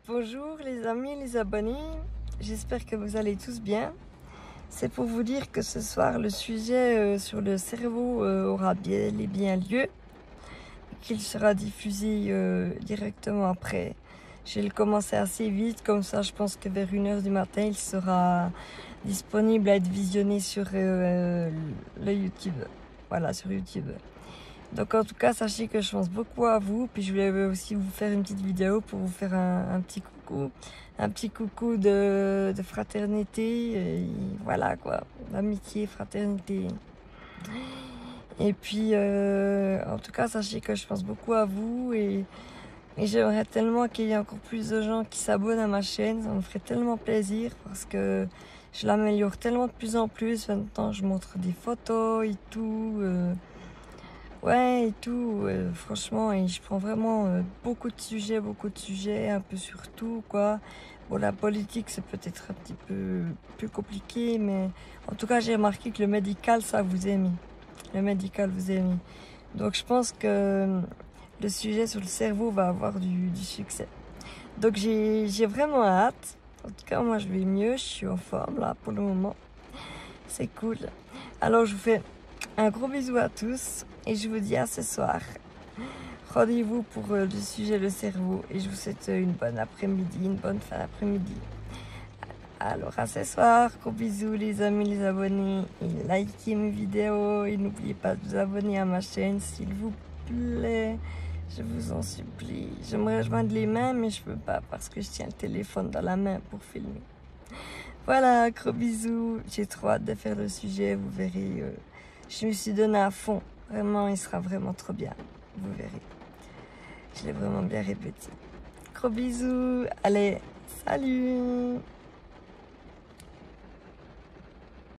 Bonjour les amis, les abonnés, j'espère que vous allez tous bien. C'est pour vous dire que ce soir le sujet sur le cerveau aura bel et bien lieu, qu'il sera diffusé directement après. Je vais le commencer assez vite, comme ça je pense que vers 1h du matin il sera disponible à être visionné sur le YouTube. Voilà, sur YouTube. Donc en tout cas, sachez que je pense beaucoup à vous. Puis je voulais aussi vous faire une petite vidéo pour vous faire un petit coucou. Un petit coucou de fraternité. Et voilà quoi, d'amitié, fraternité. Et puis en tout cas, sachez que je pense beaucoup à vous. Et j'aimerais tellement qu'il y ait encore plus de gens qui s'abonnent à ma chaîne. Ça me ferait tellement plaisir parce que je l'améliore tellement de plus en plus. Maintenant, je montre des photos et tout. Ouais, et tout, franchement, et je prends vraiment beaucoup de sujets, un peu sur tout, quoi. Bon, la politique, c'est peut-être un petit peu plus compliqué, mais en tout cas, j'ai remarqué que le médical, ça vous a mis. Le médical vous a mis. Donc, je pense que le sujet sur le cerveau va avoir du succès. Donc, j'ai vraiment hâte. En tout cas, moi, je vais mieux, je suis en forme, là, pour le moment. C'est cool. Alors, je vous fais un gros bisou à tous et je vous dis à ce soir. Rendez-vous pour le sujet le cerveau et je vous souhaite une bonne après-midi, une bonne fin d'après-midi. Alors à ce soir, gros bisous les amis, les abonnés et likez mes vidéos et n'oubliez pas de vous abonner à ma chaîne s'il vous plaît. Je vous en supplie. J'aimerais joindre les mains mais je peux pas parce que je tiens le téléphone dans la main pour filmer. Voilà, gros bisous. J'ai trop hâte de faire le sujet, vous verrez. Je me suis donné à fond. Vraiment, il sera vraiment trop bien. Vous verrez. Je l'ai vraiment bien répété. Gros bisous. Allez, salut.